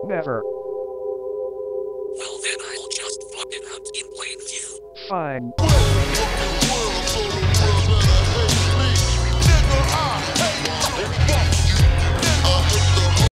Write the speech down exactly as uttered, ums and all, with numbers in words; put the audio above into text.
Never. Well then I'll just fuck it out in plain view. Fine.